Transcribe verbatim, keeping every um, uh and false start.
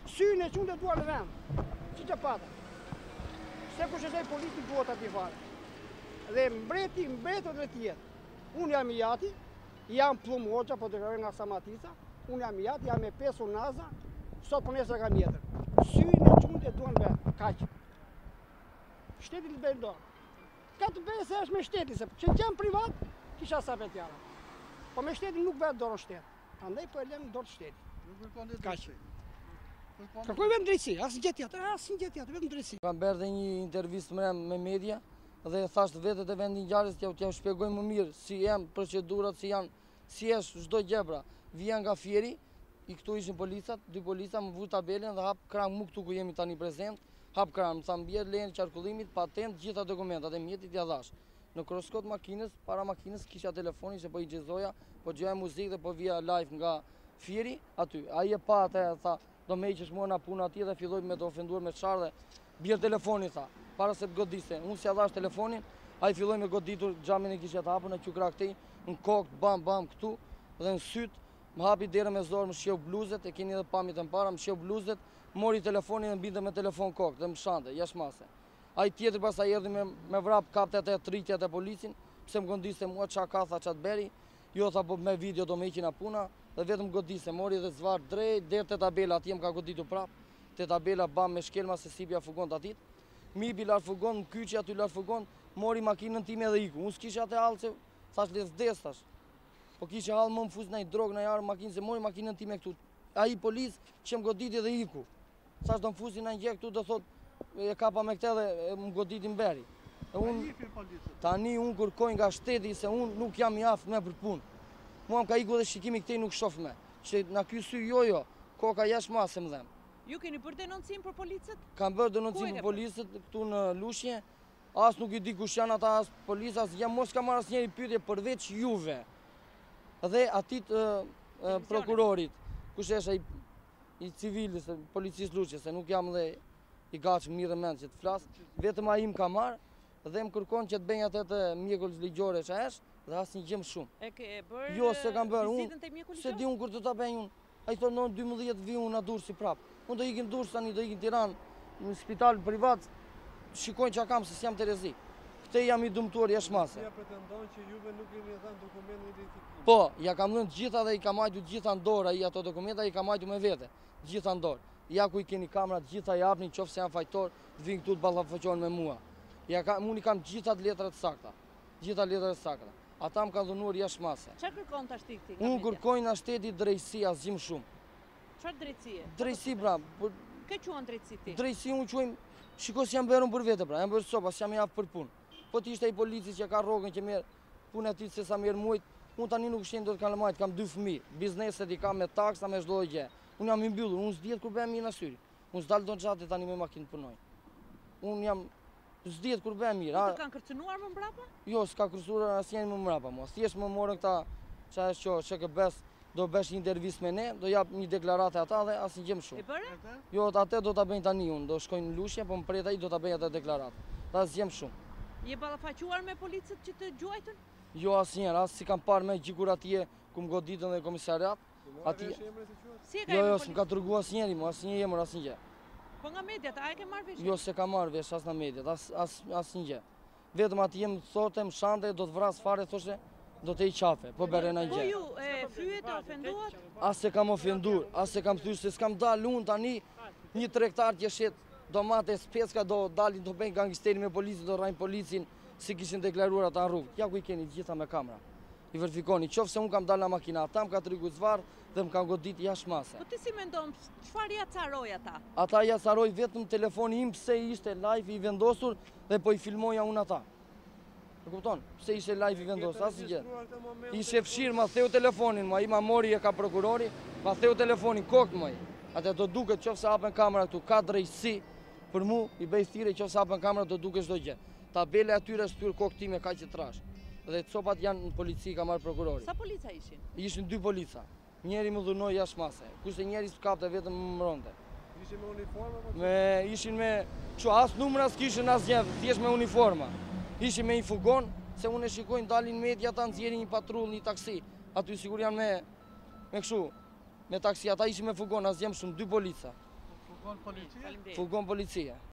Syne që unë dhe duar në vend, që që pata. Se ku shëzaj politik duhet ati fare. Dhe mbreti, mbretët dhe tjetë. Unë jam i jati, jam Plum Hoxha, po të kërë nga Samatica, unë jam i jati, jam e pesur naza, sot për nesër kam jetër. Syne që unë dhe duar në vend, kaqë. Shteti të bëjnë dorë. Ka të bëjë se është me shteti, se që qenë privat, kisha sa për tjara. Po me shteti nuk vetë dorë në shtetë. Andaj po e lem dorë të shteti. Kaqë. Kërkoj vetëm drejtësi, asë një tjetër, asë një tjetër, vetëm drejtësi. Kam bërë dhe një intervistë me, me media dhe thashtë vetët e vendin ngjarjes t'ja t'ja shpjegoj më mirë si janë procedurat, si janë, si është çdo gjë. Vjen nga Fieri, i këtu ishin policat, dy polica më vu tabelën dhe hap krah mu këtu ku jemi tani prezent, hap krah, më tha mbjet lejen e qarkullimit, patent, gjitha dokumentat e mjetit ja dhash. Në kroskot makinës, para makinës kisha telefonin që po i gjezoja, po gjoja muzikë dhe po vija live nga Fieri aty. Ai e pa atë, tha, do me i që shmona puna atje dhe filloj me të ofenduar me çfarë dhe bjerë telefonin, tha, para se të godiste. Unë si adhash telefonin, a i filloj me goditur, xhamin e kisha të hapur në qukra këtej, në kokë, bam, bam, këtu, dhe në sytë, më hapi derë me zorë, më shjeu bluzet, e keni edhe pamit e më para, më shjeu bluzet, mori telefonin dhe mbinte me telefon kokë dhe më shante, jashtë mase. A i tjetër pas a erdi me, me vrap kapte atë tritjat e policin, pse më gondiste mua qa ka, tha qatë beri, jo tha po me video do me iqin a puna, dhe vetëm godiste, mori dhe zvar drejt, derë të tabela, atje më ka goditu prap, të tabela bam me shkelma se sipja fugon të atit, mibi lartë fugon, më kyqi aty lartë fugon, mori makinën time dhe iku, unë s'kisha atë halë që thash le vdes tash, po kishe halë më më fuz në i drogë në jarë makinë, se mori makinën time këtu, a i polis që më goditi dhe iku, thash do më fuzi në një këtu dhe thot, e kapa me këte dhe më goditi më beri. Tani unë kërkoj nga shteti se unë nuk jam i aftë me për punë. Mua më ka iku dhe shikimi këtej nuk shof me. Që nga ky sy jo jo, koka jashtë masë më dhem. Ju keni bërë denoncim për policët? Kam bërë denoncim për policët këtu në Lushje. As nuk i di kush janë ata as policë, as jam mos ka marrë asnjëri pyetje përveç juve. Dhe atit prokurorit, kush është ai i civilis, policisë Lushje, se nuk jam dhe i gatshëm mirë dhe mend që të flas, vetëm ai më ka marrë dhe më kërkon që të bëj atë të mjekull ligjore që është dhe asnjë gjë më shumë. E ke bërë? Jo, se kam bërë. Vizitën te mjekulli ligjor? Se di unë kur do ta bëj unë. Ai thonë në dymbëdhjetë vi unë na Durrësi prap. Unë do ikim Durrës tani, do ikim Tiranë, në spital privat. Shikojnë çka kam se s'jam Terezi. Këtë jam i dëmtuar jashtë mase. Ja pretendon që juve nuk keni dhënë dokumentin identifikim. Po, ja kam dhënë të gjitha dhe i kam marrë të gjitha në dorë ai ato dokumenta, i kam marrë me vete. Të gjitha në dorë. Ja ku i keni kamera, të gjitha japni, qoftë se janë fajtor, të vinë këtu të ballafaqohen me mua. Ja ka, unë i kam gjitha të letrat të sakta. Gjitha letrat të sakta. Ata më kanë dhunuar jashtë mase. Çfarë kërkon tash ti këtij? Unë kërkoj nga shteti drejtësi asgjë më shumë. Çfarë drejtësie? Drejtësi pra. Kë quan drejtësi ti? Drejtësi unë quajm, shikoj si jam bërë për vete pra, jam bërë sopa, si jam i aftë për punë. Po ti ishte ai polici që ka rrogën që merr punë aty se sa merr muajt, unë tani nuk shem dot kalamajt, kam dy fëmijë, bizneset i kam me taksa, me çdo gjë. Unë jam i mbyllur, unë s'diet kur bëhem mirë në syri. Unë s'dal don xhati tani me makinë punoj. Unë jam s'diet kur bëhem mirë. Të kanë kërcënuar më mbrapa? Jo, s'ka kërcënuar asnjëri më mbrapa mua. Thjesht më morën këta çfarë është që K B S do bësh një intervistë me ne, do jap një deklaratë ata dhe asnjë gjë më shumë. E bëre? Jo, atë do ta bëjnë tani unë, do shkojnë në Lushje, po më pret ai do ta bëj atë deklaratë. Ta asnjë më shumë. Je ballafaquar me policët që të gjuajtën? Jo asnjëherë, as si kam parë me gjikur atje ku më goditën dhe komisariat. Atje. Si e ka? Jo, jo, s'm ka treguar asnjëri, mo asnjë emër, asnjë gjë. Po nga mediat, a e ke marrë vesh? Jo, se ka marrë vesh as nga mediat, as as asnjë gjë. Vetëm atje më thotë, më shante, do të vras fare, thoshte, do të i qafe, po bëre në gjë. Po ju e fyet, ofenduat? As se kam ofenduar, as se kam thyer se s'kam dalë unë tani një tregtar që shet domate speska do dalin do bëjnë gangsteri me policin, do rrajnë policin si kishin deklaruar ata në rrugë. Ja ku i keni gjitha me kamera. I verifikoni, qoftë se unë kam dalë nga makina, ata më ka tregu zvarr dhe më kanë godit jashtë mase. Po ti si mendon, çfarë ja caroj ata? Ata ja caroj vetëm telefoni im pse ishte live i vendosur dhe po i filmoja unë ata. E kupton? Pse ishte live i vendosur, asnjë gjë. Ishte fshir, ma theu telefonin, ma i ma mori e ka prokurori, ma theu telefonin kokë më. Atë do duket qoftë se hapen kamera këtu, ka drejtësi për mu, i bëj thirrje qoftë se hapen kamera do duket çdo gjë. Tabela atyre shtyr kokë time kaq që trash. Dhe copat janë në polici, ka marrë prokurori. Sa polica ishin? Ishin dy polica. Njeri më dhunoi jashtë mase. Kushte njeri s'kapte vetëm më mbronte. Ishin me uniformë apo? Me ishin me çu as numra s'kishin asgjë, thjesht me uniforma. Ishin me një fugon, se unë e shikojnë dalin media ata nxjerrin një patrull, një taksi. Aty sigur janë me me kështu, me taksi, ata ishin me fugon, asgjë më shumë, dy polica. Furgon policie? Faleminderit. Furgon policie.